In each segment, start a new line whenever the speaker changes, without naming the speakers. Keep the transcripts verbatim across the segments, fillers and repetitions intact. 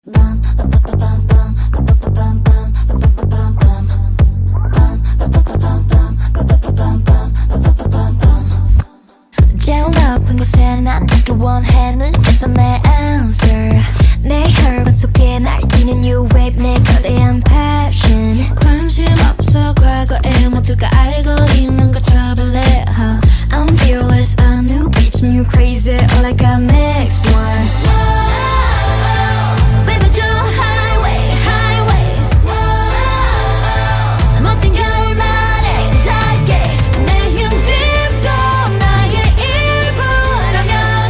제일 높은 곳에 난 닿길 원해 눈에서 내 answer 내 혈관 속에 날뛰는 new wave 내 거대한 passion 관심 없어 과거에 모두가 알고 있는 거 trouble it huh? I'm fearless a new bitch new crazy all I got next one Baby 저 highway highway 멋진 결말에 닿게 내 흉집도 나의 일부라면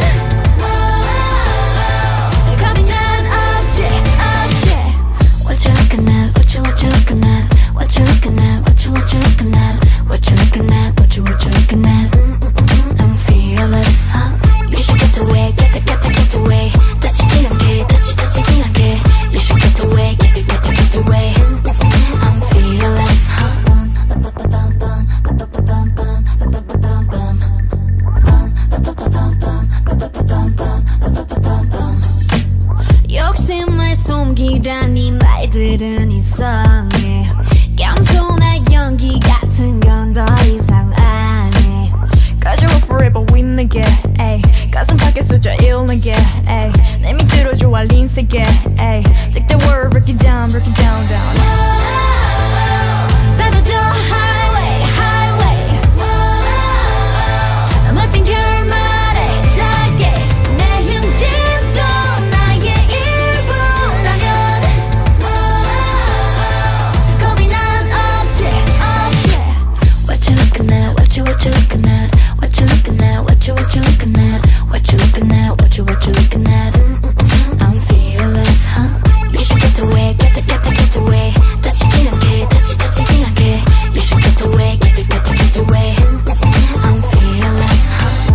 겁이 난 없지 없지 What you looking at what you what you looking at what you looking at what you what you looking at what you looking at what you what you looking at I'm fearless huh? You should get away get the get the get away 다치지 않게 다치 다치지 않게 You should get away get the get the get away I'm fearless huh? 욕심을 숨기란 이 말들은 이상해 겸손한 연기 같은 건 더 이상 안 해 Cause you're forever with nigga ay. 가슴 밖에 스쳐 illnigga ay. 내 밑으로 좋아 린세게 ay. Take the word break it down break it down down Baby 저 highway highway 멋진 결말에 닿게 내 흉집도 나의 일부라면 겁이 난 없지 없지 What you looking at what you what you looking at what you looking at what you what you looking at what you looking at what you what you looking at I'm fearless huh? You should get away get the get the get away 다치지 않게 다치 다치지 않게 You should get away get the get the get away I'm fearless huh?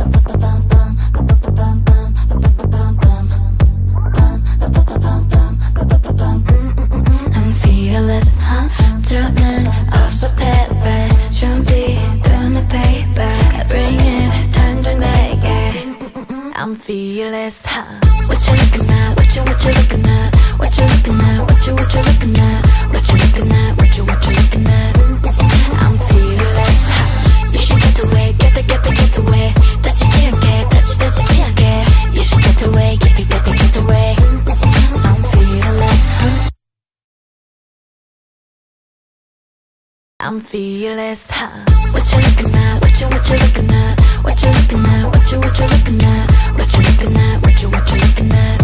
I'm fearless huh? 저는 없어 패배 준비된 paper bring it 당장 내게 I'm fearless huh? What you looking at what you what you looking at what you looking at what you what you looking at what you looking at what you what you looking at I'm fearless huh? You should get away get the get the get away 다치지 않게 다치 다치지 않게 You should get away get the get the get away I'm fearless huh? I'm fearless huh? What you looking at what you what you looking at what you looking at what you what you looking at what you looking at what you what you looking at